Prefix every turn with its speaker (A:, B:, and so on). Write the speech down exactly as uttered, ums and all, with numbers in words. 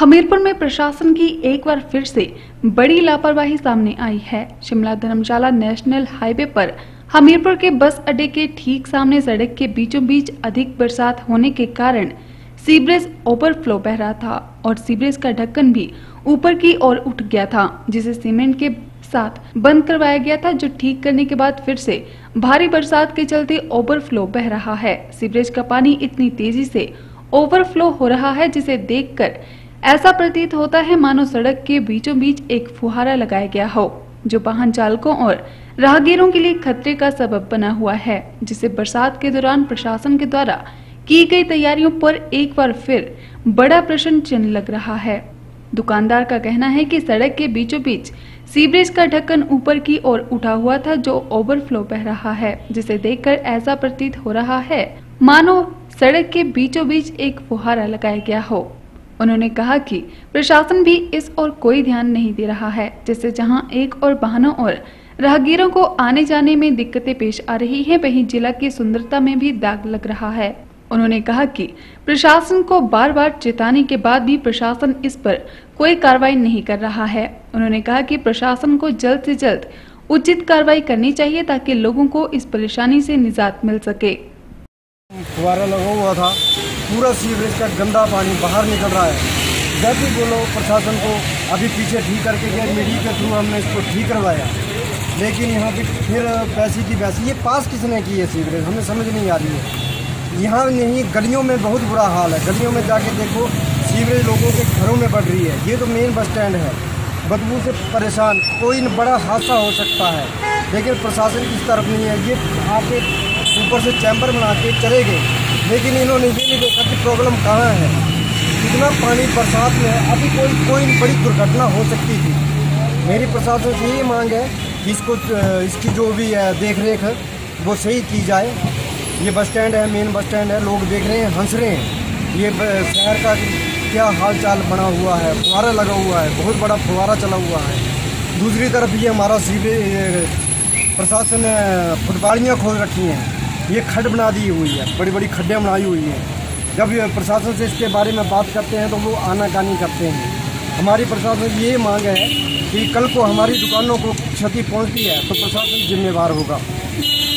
A: हमीरपुर में प्रशासन की एक बार फिर से बड़ी लापरवाही सामने आई है। शिमला धर्मशाला नेशनल हाईवे पर हमीरपुर के बस अड्डे के ठीक सामने सड़क के बीचों बीच अधिक बरसात होने के कारण सीवरेज ओवरफ्लो बह रहा था और सीवरेज का ढक्कन भी ऊपर की ओर उठ गया था, जिसे सीमेंट के साथ बंद करवाया गया था, जो ठीक करने के बाद फिर से भारी बरसात के चलते ओवरफ्लो बह रहा है। सीवरेज का पानी इतनी तेजी से ओवरफ्लो हो रहा है जिसे देखकर ऐसा प्रतीत होता है मानो सड़क के बीचों बीच एक फुहारा लगाया गया हो, जो वाहन चालकों और राहगीरों के लिए खतरे का सबब बना हुआ है, जिसे बरसात के दौरान प्रशासन के द्वारा की गई तैयारियों पर एक बार फिर बड़ा प्रश्न चिन्ह लग रहा है। दुकानदार का कहना है कि सड़क के बीचों बीच सीवरेज का ढक्कन ऊपर की ओर उठा हुआ था, जो ओवरफ्लो बह रहा है, जिसे देखकर ऐसा प्रतीत हो रहा है मानो सड़क के बीचों बीच एक फुहारा लगाया गया हो। उन्होंने कहा कि प्रशासन भी इस ओर कोई ध्यान नहीं दे रहा है, जिससे जहां एक और वाहनों और राहगीरों को आने जाने में दिक्कतें पेश आ रही हैं, वहीं जिला की सुंदरता में भी दाग लग रहा है। उन्होंने कहा कि प्रशासन को बार बार चेताने के बाद भी प्रशासन इस पर कोई कार्रवाई नहीं कर रहा है। उन्होंने कहा कि प्रशासन को जल्द से जल्द उचित कार्रवाई करनी चाहिए ताकि लोगों को इस परेशानी से निजात मिल सके।
B: फुहारा लगा हुआ था, पूरा सीवरेज का गंदा पानी बाहर निकल रहा है। जब भी बोलो प्रशासन को अभी पीछे ठीक करके गए, मीडिया के थ्रू हमने इसको ठीक करवाया, लेकिन यहाँ पे फिर पैसे की पैसे ये पास किसने की है सीवरेज, हमें समझ नहीं आ रही है। यहाँ नहीं, गलियों में बहुत बुरा हाल है। गलियों में जाके देखो सीवरेज लोगों के घरों में बढ़ रही है। ये तो मेन बस स्टैंड है, बदबू से परेशान, कोई बड़ा हादसा हो सकता है, लेकिन प्रशासन इस तरफ नहीं है। ये आके ऊपर से चैम्बर बना के चले गए, लेकिन इन्होंने ये नहीं देखा कि प्रॉब्लम कहाँ है। इतना पानी बरसात में है, अभी कोई कोई बड़ी दुर्घटना हो सकती थी। मेरी प्रशासन से ये मांग है कि इसको इसकी जो भी है देख रेख वो सही की जाए। ये बस स्टैंड है, मेन बस स्टैंड है, लोग देख रहे हैं, हंस रहे हैं। ये शहर का क्या हाल चाल बना हुआ है, फुहारा लगा हुआ है, बहुत बड़ा फुहारा चला हुआ है। दूसरी तरफ ये हमारा सीवरेज प्रशासन ने फुटपाथियाँ खोल रखी हैं, ये खड्ड बना दी हुई है, बड़ी बड़ी खड्डें बनाई हुई हैं। जब प्रशासन से इसके बारे में बात करते हैं तो वो आनाकानी करते हैं। हमारी प्रशासन ये मांग है कि कल को हमारी दुकानों को क्षति पहुंचती है तो प्रशासन जिम्मेवार होगा।